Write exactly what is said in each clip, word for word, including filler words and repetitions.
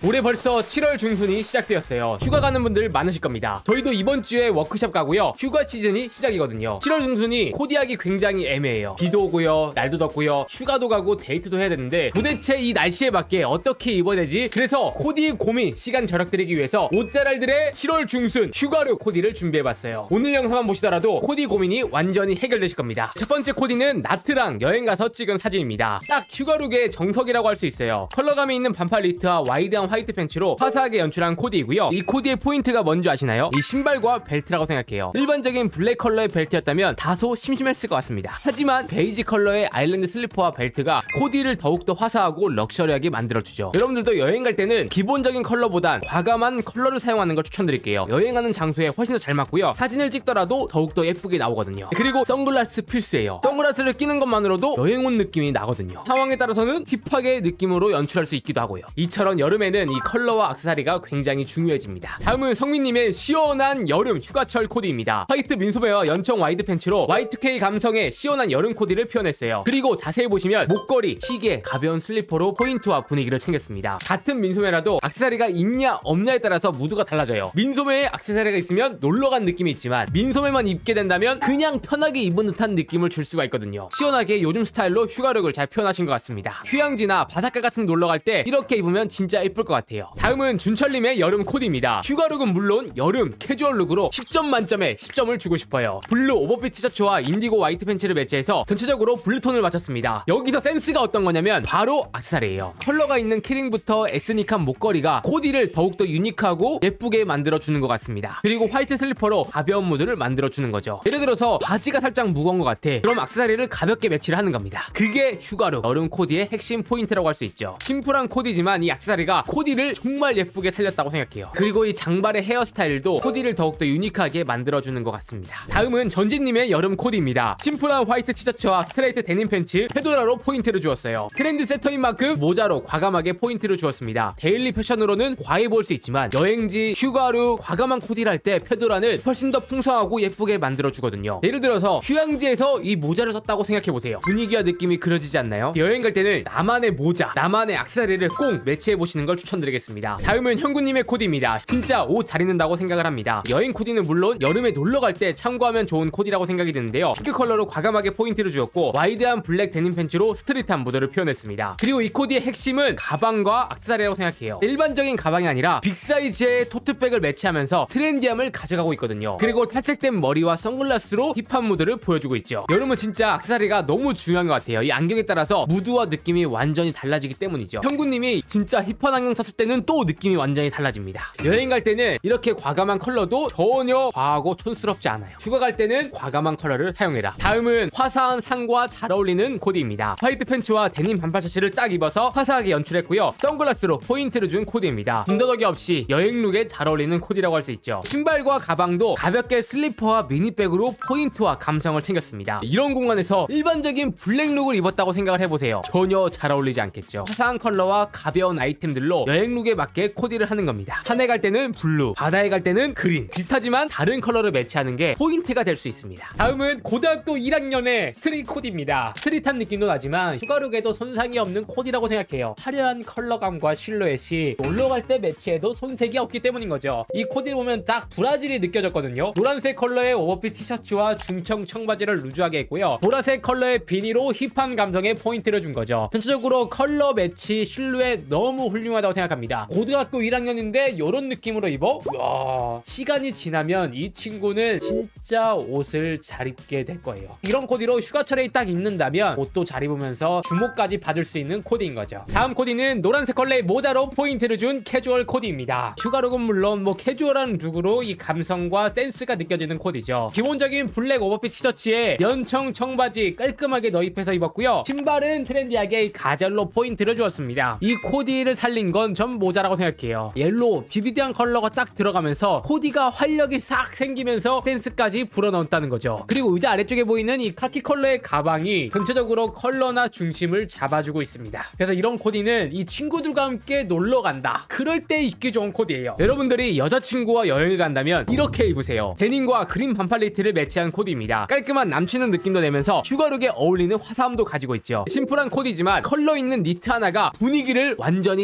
올해 벌써 칠월 중순이 시작되었어요. 휴가 가는 분들 많으실 겁니다. 저희도 이번 주에 워크숍 가고요. 휴가 시즌이 시작이거든요. 칠월 중순이 코디하기 굉장히 애매해요. 비도 오고요, 날도 덥고요, 휴가도 가고 데이트도 해야 되는데 도대체 이 날씨에 맞게 어떻게 입어야 되지? 그래서 코디 고민 시간 절약드리기 위해서 옷자랄들의 칠월 중순 휴가룩 코디를 준비해봤어요. 오늘 영상만 보시더라도 코디 고민이 완전히 해결되실 겁니다. 첫 번째 코디는 나트랑 여행 가서 찍은 사진입니다. 딱 휴가룩의 정석이라고 할 수 있어요. 컬러감이 있는 반팔 니트와 와이드한 화이트 팬츠로 화사하게 연출한 코디이고요. 이 코디의 포인트가 뭔지 아시나요? 이 신발과 벨트라고 생각해요. 일반적인 블랙 컬러의 벨트였다면 다소 심심했을 것 같습니다. 하지만 베이지 컬러의 아일랜드 슬리퍼와 벨트가 코디를 더욱더 화사하고 럭셔리하게 만들어주죠. 여러분들도 여행 갈 때는 기본적인 컬러보단 과감한 컬러를 사용하는 걸 추천드릴게요. 여행하는 장소에 훨씬 더 잘 맞고요. 사진을 찍더라도 더욱더 예쁘게 나오거든요. 그리고 선글라스 필수예요. 선글라스를 끼는 것만으로도 여행 온 느낌이 나거든요. 상황에 따라서는 힙하게 느낌으로 연출할 수 있기도 하고요. 이처럼 여름에는 이 컬러와 액세서리가 굉장히 중요해집니다. 다음은 성민님의 시원한 여름 휴가철 코디입니다. 화이트 민소매와 연청 와이드 팬츠로 와이 투 케이 감성의 시원한 여름 코디를 표현했어요. 그리고 자세히 보시면 목걸이, 시계, 가벼운 슬리퍼로 포인트와 분위기를 챙겼습니다. 같은 민소매라도 액세서리가 있냐 없냐에 따라서 무드가 달라져요. 민소매에 액세서리가 있으면 놀러간 느낌이 있지만 민소매만 입게 된다면 그냥 편하게 입은 듯한 느낌을 줄 수가 있거든요. 시원하게 요즘 스타일로 휴가룩을 잘 표현하신 것 같습니다. 휴양지나 바닷가 같은 데 놀러 갈 때 이렇게 입으면 진짜 예쁠 것 같아요. 다음은 준철님의 여름 코디입니다. 휴가룩은 물론 여름 캐주얼 룩으로 십 점 만점에 십 점을 주고 싶어요. 블루 오버핏 티셔츠와 인디고 화이트 팬츠를 매치해서 전체적으로 블루톤을 맞췄습니다. 여기서 센스가 어떤 거냐면 바로 액세서리예요. 컬러가 있는 키링부터 에스닉한 목걸이가 코디를 더욱더 유니크하고 예쁘게 만들어주는 것 같습니다. 그리고 화이트 슬리퍼로 가벼운 무드를 만들어주는 거죠. 예를 들어서 바지가 살짝 무거운 것 같아. 그럼 액세서리를 가볍게 매치를 하는 겁니다. 그게 휴가룩 여름 코디의 핵심 포인트라고 할 수 있죠. 심플한 코디지만 이 액세서리가 코디를 정말 예쁘게 살렸다고 생각해요. 그리고 이 장발의 헤어스타일도 코디를 더욱더 유니크하게 만들어주는 것 같습니다. 다음은 전진님의 여름 코디입니다. 심플한 화이트 티셔츠와 스트레이트 데님 팬츠, 페도라로 포인트를 주었어요. 트렌드 세터인 만큼 모자로 과감하게 포인트를 주었습니다. 데일리 패션으로는 과해 보일 수 있지만 여행지, 휴가룩, 과감한 코디를 할 때 페도라는 훨씬 더 풍성하고 예쁘게 만들어주거든요. 예를 들어서 휴양지에서 이 모자를 썼다고 생각해보세요. 분위기와 느낌이 그려지지 않나요? 여행 갈 때는 나만의 모자, 나만의 액세서리를 꼭 매치해보시는 걸 추천드리겠습니다. 다음은 형구님의 코디입니다. 진짜 옷 잘 입는다고 생각을 합니다. 여행 코디는 물론 여름에 놀러갈 때 참고하면 좋은 코디라고 생각이 드는데요. 핑크 컬러로 과감하게 포인트를 주었고 와이드한 블랙 데님 팬츠로 스트릿한 무드를 표현했습니다. 그리고 이 코디의 핵심은 가방과 액세서리라고 생각해요. 일반적인 가방이 아니라 빅사이즈의 토트백을 매치하면서 트렌디함을 가져가고 있거든요. 그리고 탈색된 머리와 선글라스로 힙한 무드를 보여주고 있죠. 여름은 진짜 액세서리가 너무 중요한 것 같아요. 이 안경에 따라서 무드와 느낌이 완전히 달라지기 때문이죠. 형구님이 진짜 힙한 안경 썼을 때는 또 느낌이 완전히 달라집니다. 여행 갈 때는 이렇게 과감한 컬러도 전혀 과하고 촌스럽지 않아요. 휴가 갈 때는 과감한 컬러를 사용해라. 다음은 화사한 상과 잘 어울리는 코디입니다. 화이트 팬츠와 데님 반팔 셔츠를 딱 입어서 화사하게 연출했고요. 선글라스로 포인트를 준 코디입니다. 군더더기 없이 여행룩에 잘 어울리는 코디라고 할 수 있죠. 신발과 가방도 가볍게 슬리퍼와 미니백으로 포인트와 감성을 챙겼습니다. 이런 공간에서 일반적인 블랙룩을 입었다고 생각을 해보세요. 전혀 잘 어울리지 않겠죠. 화사한 컬러와 가벼운 아이템들로 여행룩에 맞게 코디를 하는 겁니다. 산에 갈 때는 블루, 바다에 갈 때는 그린, 비슷하지만 다른 컬러를 매치하는 게 포인트가 될 수 있습니다. 다음은 고등학교 일 학년의 스트릿 코디입니다. 스트릿한 느낌도 나지만 휴가룩에도 손상이 없는 코디라고 생각해요. 화려한 컬러감과 실루엣이 놀러 갈 때 매치해도 손색이 없기 때문인 거죠. 이 코디를 보면 딱 브라질이 느껴졌거든요. 노란색 컬러의 오버핏 티셔츠와 중청 청바지를 루즈하게 했고요. 보라색 컬러의 비니로 힙한 감성에 포인트를 준 거죠. 전체적으로 컬러 매치, 실루엣 너무 훌륭하다고 생각합니다. 고등학교 일 학년인데 이런 느낌으로 입어? 와, 시간이 지나면 이 친구는 진짜 옷을 잘 입게 될 거예요. 이런 코디로 휴가철에 딱 입는다면 옷도 잘 입으면서 주목까지 받을 수 있는 코디인 거죠. 다음 코디는 노란색 컬러의 모자로 포인트를 준 캐주얼 코디입니다. 휴가룩은 물론 뭐 캐주얼한 룩으로 이 감성과 센스가 느껴지는 코디죠. 기본적인 블랙 오버핏 티셔츠에 연청 청바지 깔끔하게 너입해서 입었고요. 신발은 트렌디하게 가젤로 포인트를 주었습니다. 이 코디를 살린 건 전 모자라고 생각해요. 옐로우 비비드한 컬러가 딱 들어가면서 코디가 활력이 싹 생기면서 센스까지 불어넣었다는 거죠. 그리고 의자 아래쪽에 보이는 이 카키 컬러의 가방이 전체적으로 컬러나 중심을 잡아주고 있습니다. 그래서 이런 코디는 이 친구들과 함께 놀러 간다, 그럴 때 입기 좋은 코디예요. 여러분들이 여자친구와 여행을 간다면 이렇게 입으세요. 데님과 그린 반팔 니트를 매치한 코디입니다. 깔끔한 남치는 느낌도 내면서 휴가룩에 어울리는 화사함도 가지고 있죠. 심플한 코디지만 컬러 있는 니트 하나가 분위기를 완전히 뒤바꿀 수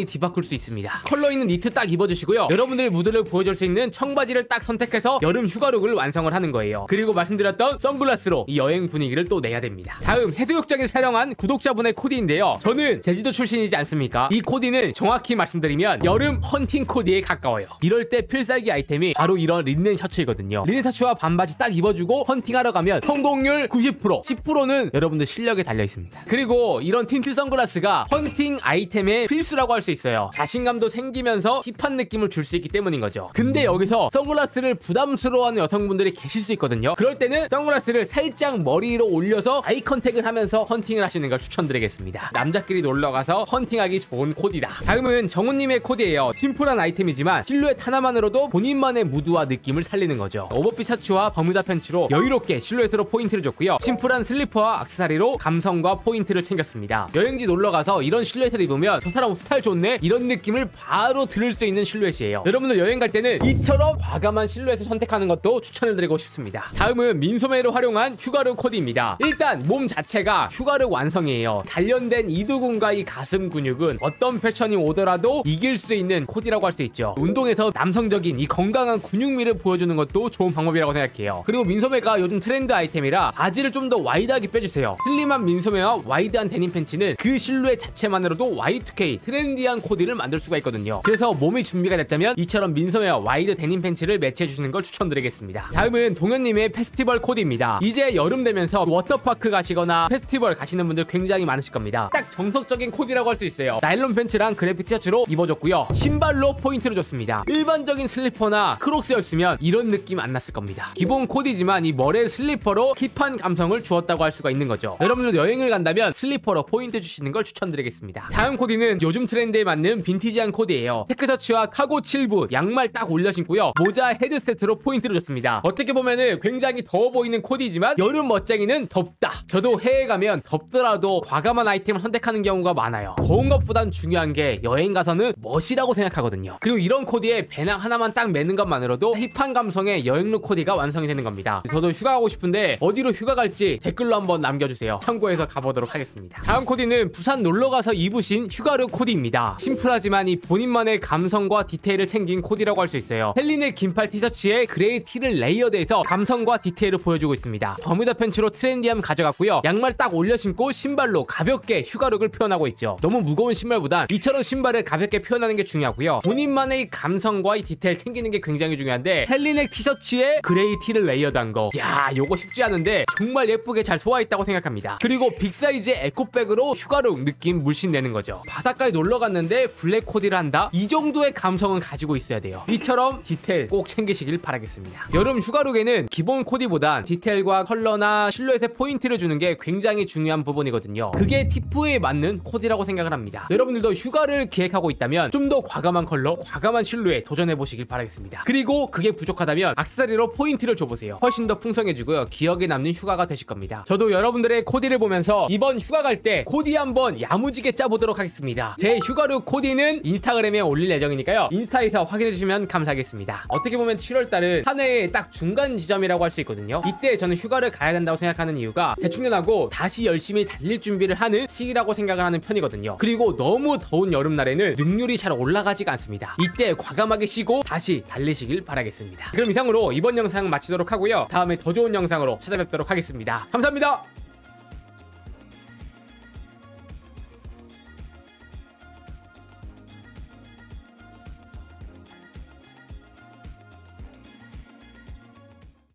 수 있습니다. 컬러 있는 니트 딱 입어주시고요. 여러분들 무드를 보여줄 수 있는 청바지를 딱 선택해서 여름 휴가룩을 완성을 하는 거예요. 그리고 말씀드렸던 선글라스로 이 여행 분위기를 또 내야 됩니다. 다음 해수욕장에 촬영한 구독자분의 코디인데요. 저는 제주도 출신이지 않습니까? 이 코디는 정확히 말씀드리면 여름 헌팅 코디에 가까워요. 이럴 때 필살기 아이템이 바로 이런 린넨 셔츠이거든요. 린넨 셔츠와 반바지 딱 입어주고 헌팅하러 가면 성공률 구십 퍼센트, 십 퍼센트는 여러분들 실력에 달려있습니다. 그리고 이런 틴트 선글라스가 헌팅 아이템의 필수라고 할 수 있어요. 자신감도 생기면서 힙한 느낌을 줄 수 있기 때문인 거죠. 근데 여기서 선글라스를 부담스러워하는 여성분들이 계실 수 있거든요. 그럴 때는 선글라스를 살짝 머리 위로 올려서 아이 컨택을 하면서 헌팅을 하시는 걸 추천드리겠습니다. 남자끼리 놀러가서 헌팅하기 좋은 코디다. 다음은 정훈님의 코디예요. 심플한 아이템이지만 실루엣 하나만으로도 본인만의 무드와 느낌을 살리는 거죠. 오버핏 셔츠와 버뮤다 팬츠로 여유롭게 실루엣으로 포인트를 줬고요. 심플한 슬리퍼와 액세서리로 감성과 포인트를 챙겼습니다. 여행지 놀러가서 이런 실루엣을 입으면 저 사람 스타일 좋네? 이런 느낌을 바로 들을 수 있는 실루엣이에요. 여러분들 여행 갈 때는 이처럼 과감한 실루엣을 선택하는 것도 추천을 드리고 싶습니다. 다음은 민소매를 활용한 휴가룩 코디입니다. 일단 몸 자체가 휴가룩 완성이에요. 단련된 이두근과 이 가슴 근육은 어떤 패션이 오더라도 이길 수 있는 코디라고 할 수 있죠. 운동에서 남성적인 이 건강한 근육미를 보여주는 것도 좋은 방법이라고 생각해요. 그리고 민소매가 요즘 트렌드 아이템이라 바지를 좀 더 와이드하게 빼주세요. 슬림한 민소매와 와이드한 데님 팬츠는 그 실루엣 자체만으로도 와이 투 케이 트렌디한 코디를 만들 수가 있거든요. 그래서 몸이 준비가 됐다면 이처럼 민소매와 와이드 데님 팬츠를 매치해주시는 걸 추천드리겠습니다. 다음은 동현님의 페스티벌 코디입니다. 이제 여름 되면서 워터파크 가시거나 페스티벌 가시는 분들 굉장히 많으실 겁니다. 딱 정석적인 코디라고 할 수 있어요. 나일론 팬츠랑 그래피티 셔츠로 입어줬고요. 신발로 포인트를 줬습니다. 일반적인 슬리퍼나 크록스였으면 이런 느낌 안 났을 겁니다. 기본 코디지만 이 머레 슬리퍼로 힙한 감성을 주었다고 할 수가 있는 거죠. 여러분들 여행을 간다면 슬리퍼로 포인트 주시는 걸 추천드리겠습니다. 다음 코디는 요즘 트렌드에 맞는 빈티지한 코디예요. 테크 셔츠와 카고 칠부, 양말 딱 올려 신고요. 모자 헤드세트로 포인트를 줬습니다. 어떻게 보면은 굉장히 더워 보이는 코디지만 여름 멋쟁이는 덥다. 저도 해외 가면 덥더라도 과감한 아이템을 선택하는 경우가 많아요. 더운 것보단 중요한 게 여행 가서는 멋이라고 생각하거든요. 그리고 이런 코디에 배낭 하나만 딱 매는 것만으로도 힙한 감성의 여행룩 코디가 완성이 되는 겁니다. 저도 휴가 가고 싶은데 어디로 휴가 갈지 댓글로 한번 남겨주세요. 참고해서 가보도록 하겠습니다. 다음 코디는 부산 놀러가서 입으신 휴가룩 코디입니다. 심플하지만 이 본인만의 감성과 디테일을 챙긴 코디라고 할 수 있어요. 헬린의 긴팔 티셔츠에 그레이 티를 레이어드해서 감성과 디테일을 보여주고 있습니다. 버뮤다 팬츠로 트렌디함 가져갔고요. 양말 딱 올려 신고 신발로 가볍게 휴가룩을 표현하고 있죠. 너무 무거운 신발보단 이처럼 신발을 가볍게 표현하는 게 중요하고요. 본인만의 감성과 이 디테일 챙기는 게 굉장히 중요한데 헬린의 티셔츠에 그레이 티를 레이어드한 거, 야 요거 쉽지 않은데 정말 예쁘게 잘 소화했다고 생각합니다. 그리고 빅사이즈의 에코백으로 휴가룩 느낌 물씬 내는 거죠. 바닷가에 놀러 갔는데 블랙 코디를 한다? 이 정도의 감성은 가지고 있어야 돼요. 이처럼 디테일 꼭 챙기시길 바라겠습니다. 여름 휴가룩에는 기본 코디보단 디테일과 컬러나 실루엣에 포인트를 주는 게 굉장히 중요한 부분이거든요. 그게 티프에 맞는 코디라고 생각을 합니다. 여러분들도 휴가를 계획하고 있다면 좀 더 과감한 컬러, 과감한 실루엣 도전해보시길 바라겠습니다. 그리고 그게 부족하다면 액세서리로 포인트를 줘보세요. 훨씬 더 풍성해지고요. 기억에 남는 휴가가 되실 겁니다. 저도 여러분들의 코디를 보면서 이번 휴가 갈 때 코디 한번 야무지게 짜보도록 하겠습니다. 제 휴가룩 코디는 인스타그램에 올릴 예정이니까요. 인스타에서 확인해주시면 감사하겠습니다. 어떻게 보면 칠월 달은 한 해의 딱 중간 지점이라고 할 수 있거든요. 이때 저는 휴가를 가야 된다고 생각하는 이유가 재충전하고 다시 열심히 달릴 준비를 하는 시기라고 생각을 하는 편이거든요. 그리고 너무 더운 여름날에는 능률이 잘 올라가지가 않습니다. 이때 과감하게 쉬고 다시 달리시길 바라겠습니다. 그럼 이상으로 이번 영상 마치도록 하고요. 다음에 더 좋은 영상으로 찾아뵙도록 하겠습니다. 감사합니다.